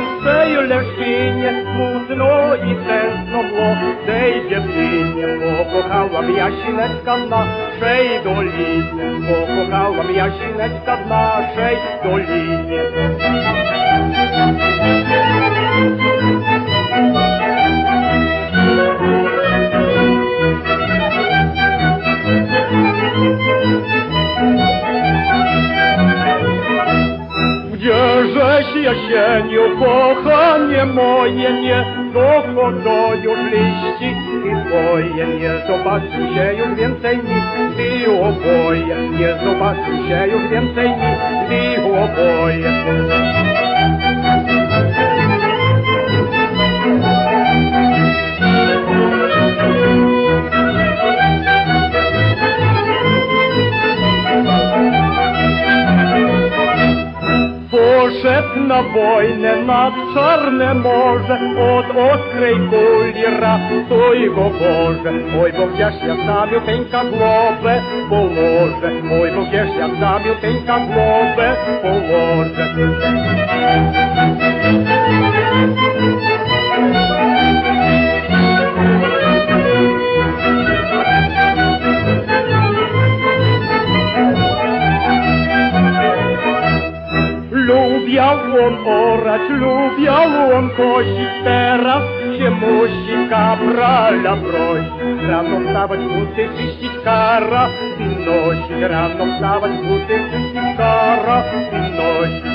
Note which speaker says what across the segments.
Speaker 1: Цею лешині смутно і тесно було, де й дівчині покохала м'ящинецька в нашій доліні, покохала м'ящинецька в нашій доліні. Gdzie żeś jesieniu, kochanie moje, nie dochodzą już liści i twoje, nie zobaczył się już więcej nigdy oboje, nie zobaczył się już więcej nigdy oboje. Poszedł na wojnę nad Czarne Morze, od ostrej kuli ratuj go Boże. Oj, bo gdzież ja samiuteńka głowę położę, oj, bo gdzież ja samiuteńka głowę położę. Lubiał on orać, lubiał on kosić, teraz się musi kaprala prosić. Rano wstawać, buty czyścić, kara wynosić, rano wstawać, buty czyścić, kara wynosić.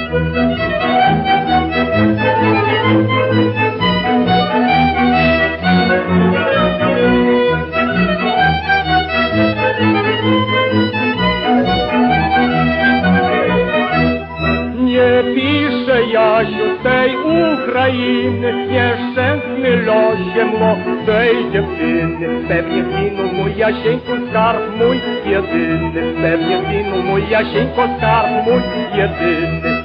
Speaker 1: Nie pisze Jasiu z tej Ukrainy, nieszczęsny losie młodej dziewczyny. Pewnie zginął mój Jasieńko, skarb mój jedyny, pewnie zginął mój Jasieńko, skarb mój jedyny.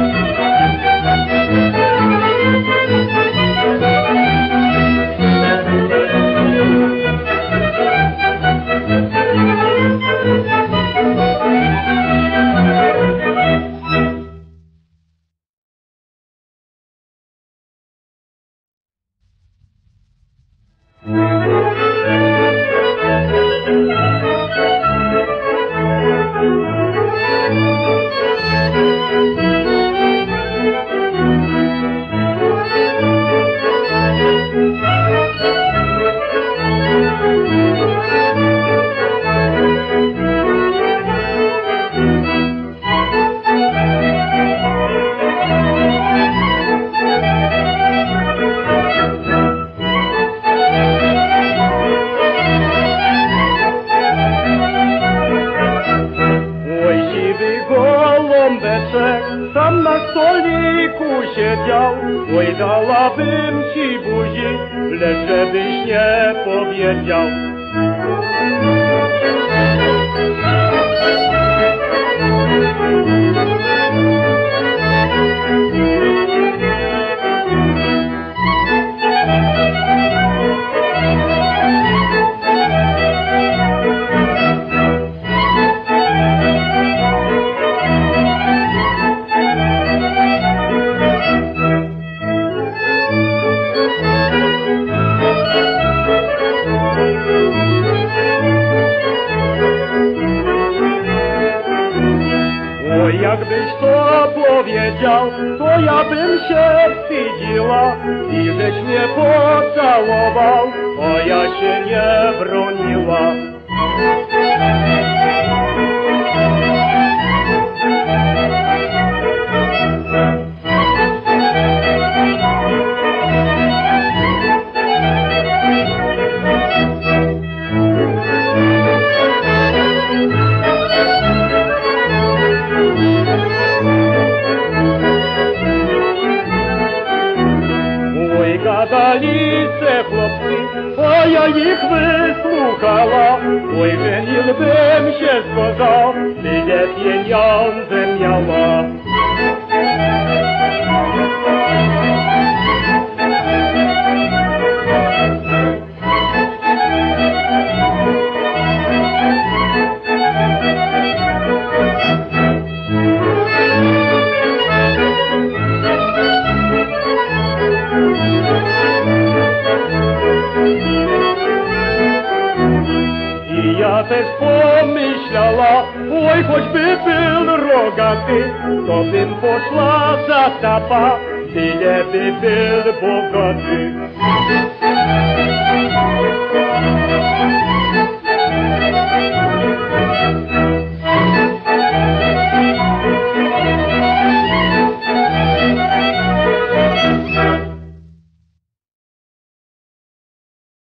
Speaker 1: Tam na stoliku siedział, oj dałabym ci buzi, lecz żebyś nie powiedział. Jakbyś to powiedział, to ja bym się wstydziła i żeś mnie pocałował, a ja się nie broniła. Gadali se chłopcy, a ja ich wysłuchała. Oj, żeniłbym się z koza, tyle pieniądze miała. Oj, choć by był rogaty, to bym poszła za tapa, byleby był bogaty.